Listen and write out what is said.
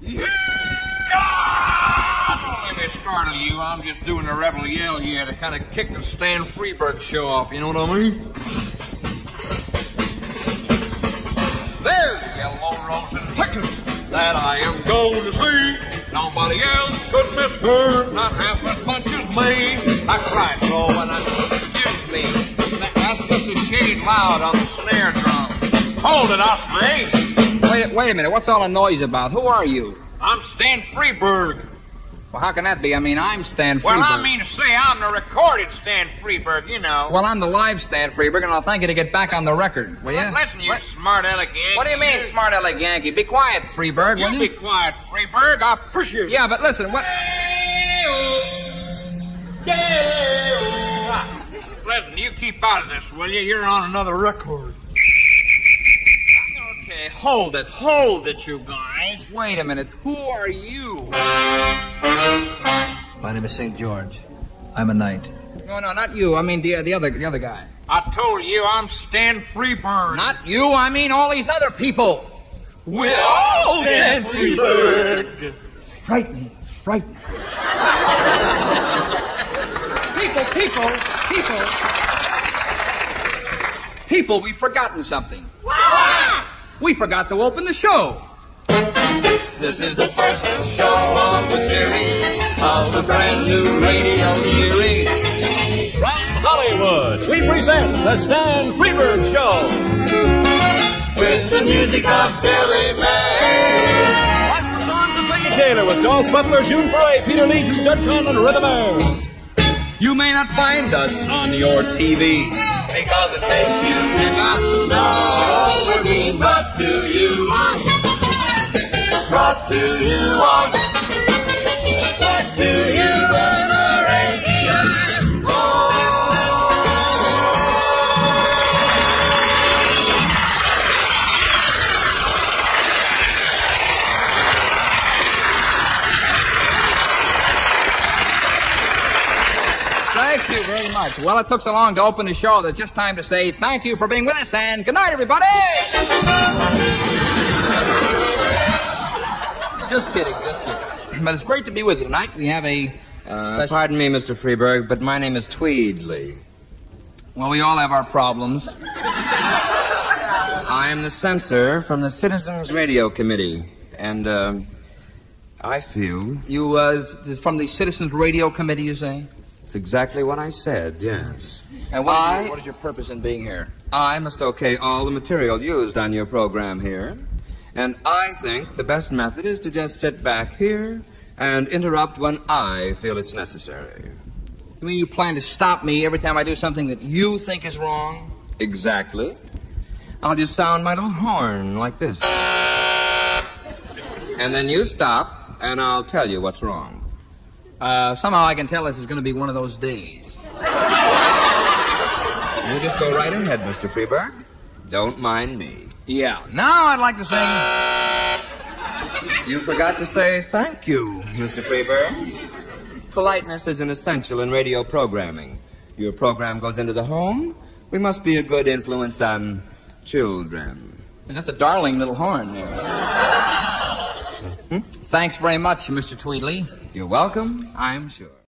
Don't let me startle you. I'm just doing a rebel yell here to kind of kick the Stan Freberg show off, you know what I mean? There's the yellow rose in Texas that I am going to see. Nobody else could miss her, not half as much as me. I cried so when I... Excuse me. That's just a shade loud on the snare drum. Hold it, I'll say. Wait a minute. What's all the noise about? Who are you? I'm Stan Freberg. Well, how can that be? I mean, I'm Stan Freberg. Well, I mean to say I'm the recorded Stan Freberg, you know. Well, I'm the live Stan Freberg, and I'll thank you to get back on the record, will you? Listen, you smart aleck Yankee. What do you mean, smart aleck Yankee? Be quiet, Freberg, will you? Be quiet, Freberg. I appreciate it. Yeah, but listen, what... Listen, you keep out of this, will you? You're on another record. Okay, hold it, you guys. Wait a minute. Who are you? My name is St. George. I'm a knight. No, not you. I mean the other guy. I told you I'm Stan Freberg. Not you. I mean all these other people. We're all Stan Freberg. Frightening. People, we've forgotten something. What? We forgot to open the show. This is the first show of the series of the brand new radio series. From Hollywood, we present the Stan Freberg Show. With the music of Billy May. Plus the songs of Peggy Taylor with Doss Butler, June Foray, Peter Lee, Judd Conn, and Rhythmaires. You may not find us on your TV. Because in case you did not know, we're mean but to you. Brought to you on what to you on our radio. Thank you very much. Well, it took so long to open the show that it's just time to say thank you for being with us and good night, everybody. Just kidding. But it's great to be with you tonight. We have a Pardon me, Mr. Freberg, but my name is Tweedley. Well, we all have our problems. I am the censor from the Citizens Radio Committee, and I feel... You, from the Citizens Radio Committee, you say? It's exactly what I said, yes. And what is your purpose in being here? I must okay all the material used on your program here, and I think the best method is to just sit back here and interrupt when I feel it's necessary. You mean you plan to stop me every time I do something that you think is wrong? Exactly. I'll just sound my little horn like this. And then you stop, and I'll tell you what's wrong. Somehow I can tell this is going to be one of those days. You just go right ahead, Mr. Freberg. Don't mind me. Yeah. Now I'd like to sing... You forgot to say thank you, Mr. Freberg. Politeness is an essential in radio programming. Your program goes into the home. We must be a good influence on children. That's a darling little horn there. Thanks very much, Mr. Tweedley. You're welcome, I'm sure.